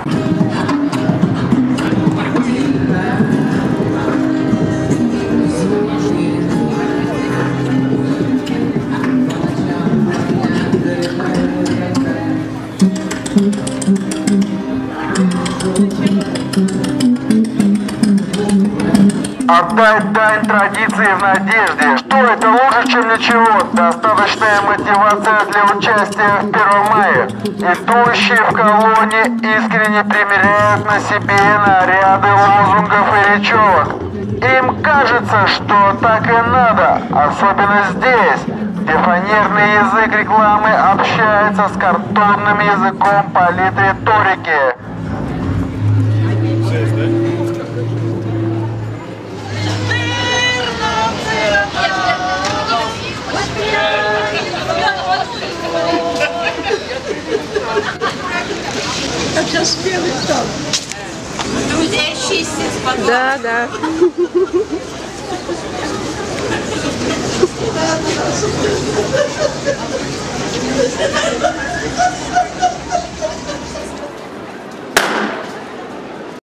Отдать дань традиции в надежде, что это лучше, чем ничего. Достаточная мотивация для участия в 1 мая. Идущие в колонне искренне примеряют на себе наряды лозунгов и речевок. Им кажется, что так и надо, особенно здесь, где фанерный язык рекламы общается с картонным языком политриторики. Сейчас спелый там. Трудящийся с подвалом. Да, да.